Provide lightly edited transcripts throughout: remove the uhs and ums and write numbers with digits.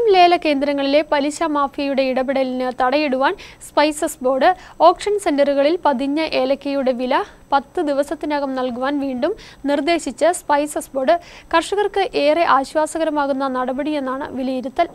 ലേല കേന്ദ്രങ്ങളിലെ പലിശ മാഫിയയുടെ ഇടപെടലിന് തടയിടുവാൻ സ്പൈസസ് ബോർഡ് ഓപ്ഷൻ സെന്ററുകളിൽ പതിഞ്ഞ ഏലക്കയുടെ വില 10 ദിവസത്തിനകം നൽകുവാൻ വീണ്ടും നിർദ്ദേശിച്ച് സ്പൈസസ് ബോർഡ് കർഷകർക്ക് ഏറെ ആശ്വാസകരമാകുന്ന നടപടിയെന്നാണ് വിലയിരുത്തൽ.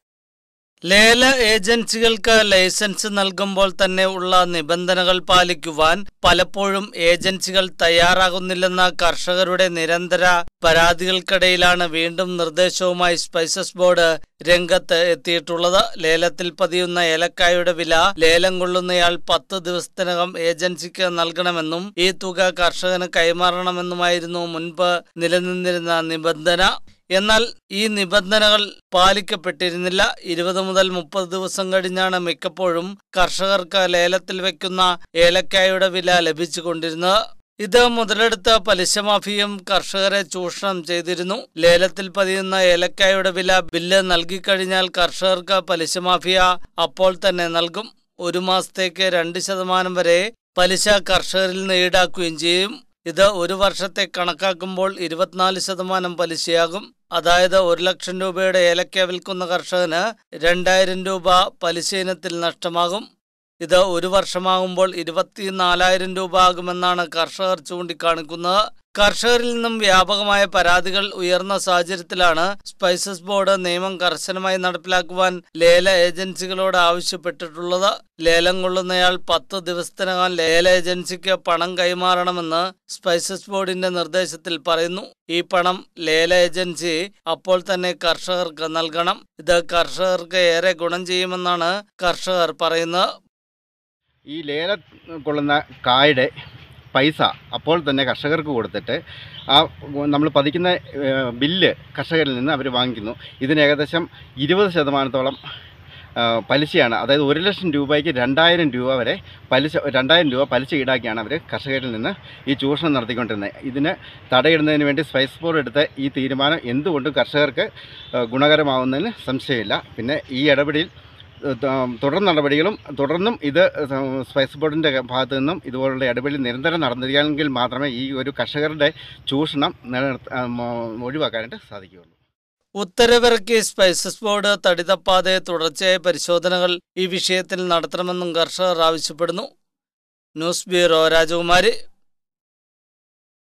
ലേല ഏജൻസികൾക്ക് ലൈസൻസ് നൽകുമ്പോൾ തന്നെ ഉള്ള നിബന്ധനകൾ പാലിക്കുവാൻ പലപ്പോഴും ഏജൻസികൾ തയ്യാറാകുന്നില്ലെന്ന കർഷകരുടെ നിരന്തര പരാതികൾക്കിടയിലാണ് വീണ്ടും നിർദ്ദേശവുമായി സ്പൈസസ് ബോർഡ് രംഗത്ത് എത്തിയിട്ടുള്ളത്. ലേലത്തിൽ പതിയുന്ന ഏലക്കായുടെ വില ലേലം കൊള്ളുന്നയാൾ 10 ദിവസത്തിനകം ഏജൻസിക്ക് നൽകണമെന്നും ഈ തുക കർഷകന് കൈമാറണമെന്നുമായിരുന്നു മുൻപ് നിലനിന്നിരുന്ന നിബന്ധന. എന്നാൽ ഈ നിബന്ധനകൾ പാലിക്കപ്പെട്ടിരുന്നില്ല. 20 മുതൽ 30 ദിവസം കഴിഞ്ഞാണ് മിക്കപ്പോഴും കർഷകർക്ക് ലേലത്തിൽ വെക്കുന്ന ഏലക്കായുടെ വില ലഭിച്ചുകൊണ്ടിരുന്നത്. ഇത് മുതലെടുത്ത പലിശ മാഫിയും കർഷകരെ ചൂഷണം ചെയ്തിരുന്നു. ലേലത്തിൽ പതിയുന്ന ഏലക്കായുടെ വില ബില്ല് നൽകിക്കഴിഞ്ഞാൽ കർഷകർക്ക് പലിശ മാഫിയ അപ്പോൾ തന്നെ നൽകും. 1 മാസത്തേക്ക് 2% വരെ പലിശ കർഷകരിൽ നിന്ന് ഈടാക്കുകയും ചെയ്യും. ഇത് 1 വർഷത്തെ കണക്കാക്കുമ്പോൾ 24% പലിശയാകും. അതായത് 1 ലക്ഷം രൂപയുടെ ഏലക്ക വിൽക്കുന്ന കർഷകന് 2000 രൂപ പലിശ ഇനത്തിൽ നഷ്ടമാകും. ഇത് 1 വർഷമാകുമ്പോൾ 24,000 രൂപ ആകുമെന്നാണ് കർഷകർ ചൂണ്ടിക്കാണിക്കുന്നത്. കർഷകരിൽ നിന്നും വ്യാപകമായ പരാതികൾ ഉയർന്ന സാഹചര്യത്തിലാണ് സ്പൈസസ് ബോർഡ് നിയമം കർശനമായി നടപ്പിലാക്കുവാൻ ലേല ഏജൻസികളോട് ആവശ്യപ്പെട്ടിട്ടുള്ളത്. ലേലം കൊള്ളുന്നയാൾ 10 ദിവസത്തിനകം ലേല ഏജൻസിക്ക് പണം കൈമാറണമെന്ന് സ്പൈസസ് ബോർഡിന്റെ നിർദ്ദേശത്തിൽ പറയുന്നു. ഈ പണം ലേല ഏജൻസി അപ്പോൾ തന്നെ കർഷകർക്ക് നൽകണം. ഇത് കർഷകർക്ക് ഏറെ ഗുണം ചെയ്യുമെന്നാണ് കർഷകർ പറയുന്നത്. ഈ ലേലം കൊള്ളുന്ന കായുടെ പൈസ അപ്പോൾ തന്നെ കർഷകർക്ക് കൊടുത്തിട്ട് നമ്മൾ പതിക്കുന്ന ബില്ല് കർഷകരിൽ നിന്ന് അവർ വാങ്ങിക്കുന്നു. ഇതിന് ഏകദേശം 20% പലിശയാണ്. അതായത് 1 ലക്ഷം രൂപയ്ക്ക് 2000 രൂപ വരെ പലിശ 2000 രൂപ പലിശ ഈടാക്കിയാണ് അവർ കർഷകരിൽ നിന്ന് ഈ ചൂഷണം നടത്തിക്കൊണ്ടിരുന്നത്. ഇതിന് തടയിടുന്നതിന് വേണ്ടി സ്പൈസസ് ബോർഡ് എടുത്ത ഈ തീരുമാനം എന്തുകൊണ്ടും കർഷകർക്ക് ഗുണകരമാവുന്നതിന് സംശയമില്ല. പിന്നെ ഈ ഇടപെടലിൽ തുടർ നടപടികളും തുടർന്നും ഇത് സ്പൈസസ് ബോർഡിൻ്റെ ഭാഗത്തു നിന്നും ഇതുപോലുള്ള ഇടപെടൽ നിരന്തരം നടന്നിരിക്കുകയാണെങ്കിൽ മാത്രമേ ഈ ഒരു കർഷകരുടെ ചൂഷണം ഒഴിവാക്കാനായിട്ട് സാധിക്കുകയുള്ളൂ. ഉത്തരവിറക്കി സ്പൈസസ് ബോർഡ് തടിതപ്പാതെ തുടർച്ചയായ പരിശോധനകൾ ഈ വിഷയത്തിൽ നടത്തണമെന്നും കർഷകർ ആവശ്യപ്പെടുന്നു. ന്യൂസ് ബ്യൂറോ, രാജകുമാരി.